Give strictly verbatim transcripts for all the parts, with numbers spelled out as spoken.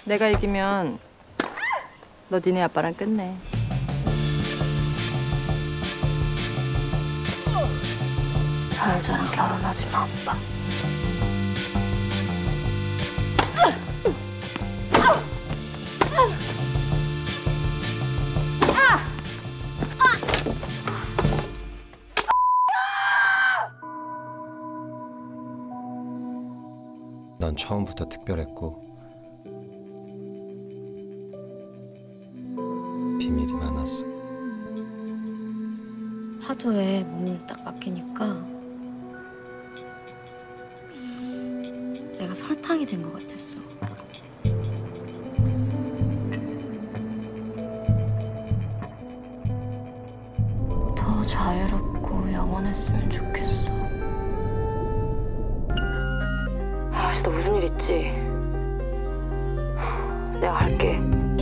내가 이기면 너 니네 아빠랑 끝내. 저 여자랑 결혼하지 마, 아빠. 넌 처음부터 특별했고 비밀이 많았어. 파도에 몸을 딱 맡기니까 내가 설탕이 된 것 같았어. 더 자유롭고 영원했으면 좋겠어. 아, 너 무슨 일 있지? 내가 할게.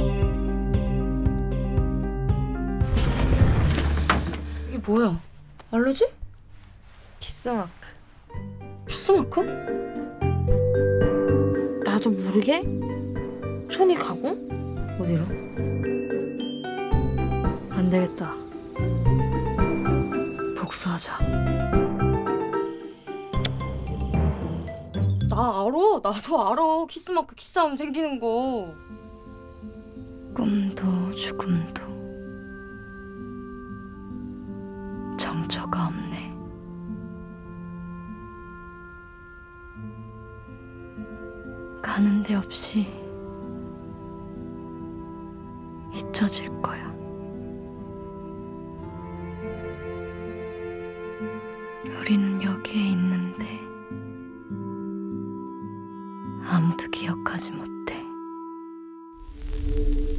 이게 뭐야? 알러지? 키스마크. 키스마크? 나도 모르게 손이 가고? 어디로? 안 되겠다. 복수하자. 나 알아. 나도 알아. 키스마크 키스하면 생기는 거. 꿈도 죽음도 정처가 없네. 가는 데 없이 잊혀질 거야. 우리는 여기에 있는데 아무도 기억하지 못해.